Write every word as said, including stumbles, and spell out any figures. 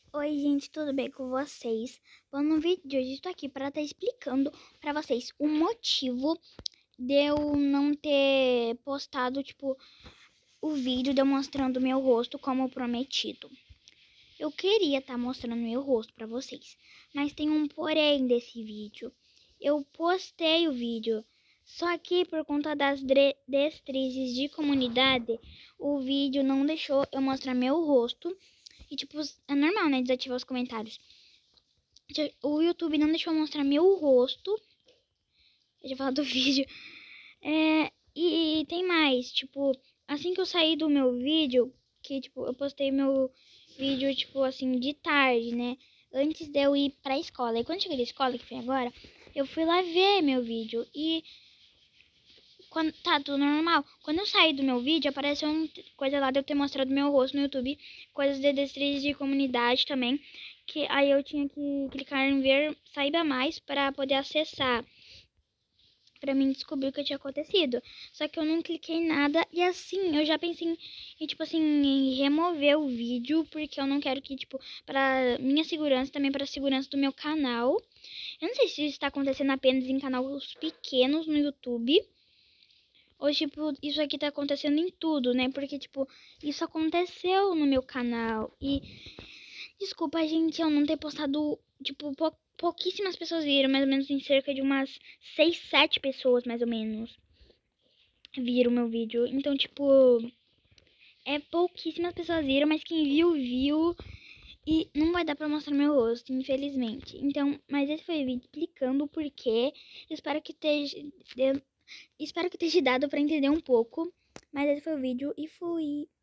Oi, gente, tudo bem com vocês? Bom, no vídeo de hoje estou aqui para estar explicando para vocês o motivo de eu não ter postado, tipo, o vídeo demonstrando meu rosto como prometido. Eu queria estar mostrando meu rosto para vocês, mas tem um porém desse vídeo. Eu postei o vídeo, só que por conta das diretrizes de comunidade, o vídeo não deixou eu mostrar meu rosto. E, tipo, é normal, né? Desativar os comentários. O YouTube não deixou eu mostrar meu rosto. Eu já falei do vídeo. É, e, e tem mais, tipo, assim que eu saí do meu vídeo, que, tipo, eu postei meu vídeo, tipo, assim, de tarde, né? Antes de eu ir pra escola. E quando eu cheguei da escola, que foi agora, eu fui lá ver meu vídeo. E quando tá tudo normal. Quando eu saí do meu vídeo, apareceu uma coisa lá de eu ter mostrado meu rosto no YouTube, coisas de destrezas de comunidade também, que aí eu tinha que clicar em ver saiba mais para poder acessar, para mim descobrir o que tinha acontecido. Só que eu não cliquei em nada e assim, eu já pensei em, em, tipo assim, em remover o vídeo, porque eu não quero que, tipo, para minha segurança, também para a segurança do meu canal. Eu não sei se isso está acontecendo apenas em canais pequenos no YouTube. Ou, tipo, isso aqui tá acontecendo em tudo, né? Porque, tipo, isso aconteceu no meu canal. E, desculpa, gente, eu não ter postado, tipo, pou, pouquíssimas pessoas viram. Mais ou menos em cerca de umas seis, sete pessoas, mais ou menos, viram meu vídeo. Então, tipo, é pouquíssimas pessoas viram, mas quem viu, viu. E não vai dar pra mostrar meu rosto, infelizmente. Então, mas esse foi o vídeo explicando o porquê. Espero que esteja... Espero que tenha dado pra entender um pouco. Mas esse foi o vídeo e fui.